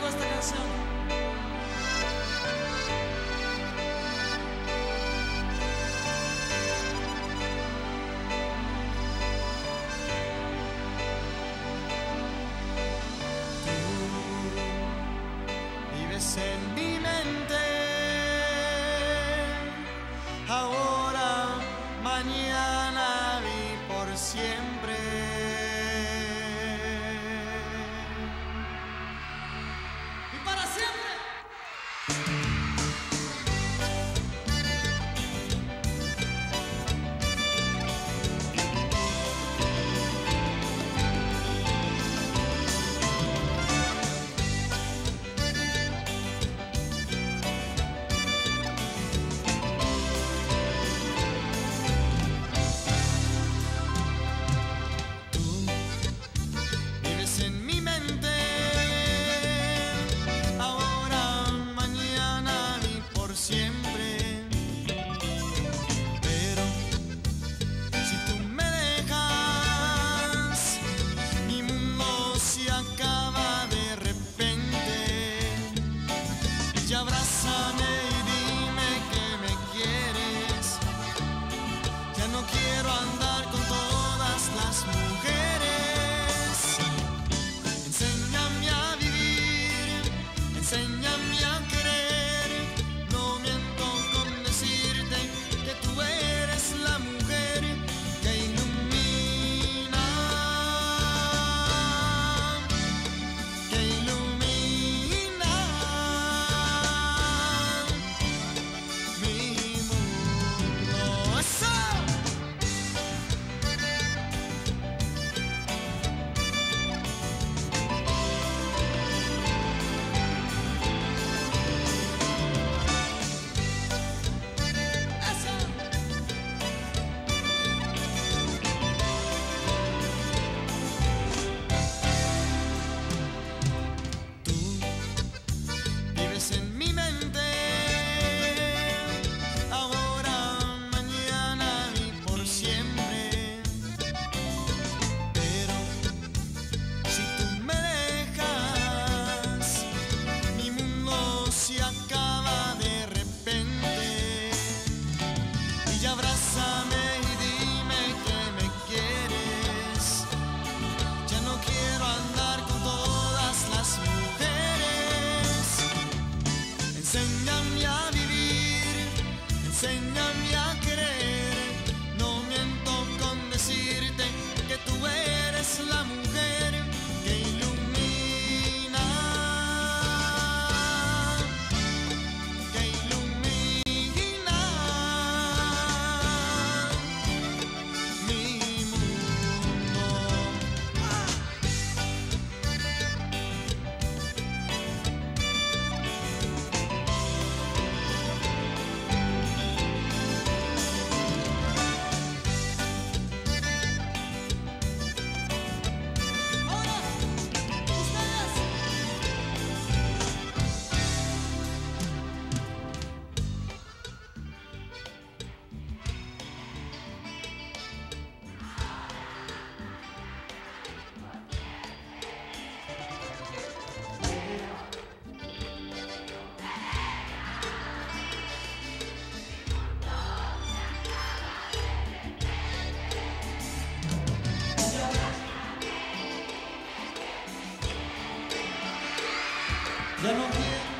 conmigo esta canción. Vives en mi mente, ahora, mañana y por siempre. Y para siempre. En mi mente, ahora, mañana y por siempre. Pero si tú me dejas, mi mundo se acaba de repente. Y abrázame y dime que me quieres. Ya no quiero andar con todas las mujeres. Enséñame a vivir, enséñame a querer. No miento con decirte que tú eres la mujer que ilumina mi mundo. ¡Eso! Vives en mi mente, ahora, mañana y por siempre. Pero si tú me dejas, mi mundo se acaba de repente. Y abrázame y dime que me quieres. Ya no quiero andar con todas las mujeres. Enséñame a vivir, enséñame a querer. No miento con decirte que tú eres la mujer que ilumina mi mundo. Ahora, ustedes. Ya no quiero